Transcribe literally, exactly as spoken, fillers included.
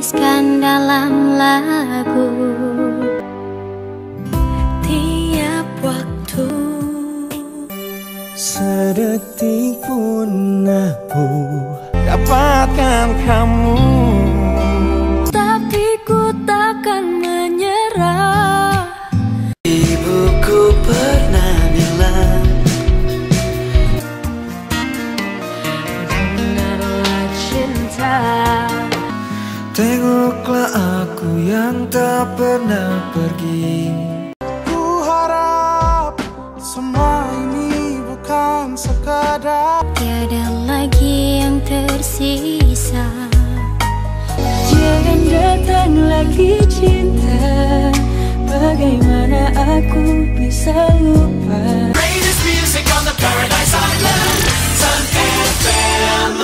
tuliskan dalam lagu. Tiap waktu, sedetik pun aku dapatkan kamu, tapi ku takkan menyerah. Ibuku pernah bilang, dengarlah cinta, tengoklah aku yang tak pernah pergi. Ku harap semua ini bukan sekadar, tiada lagi yang tersisa. Jangan datang lagi cinta, bagaimana aku bisa lupa. Greatest music on the Paradise Island, Sun F M.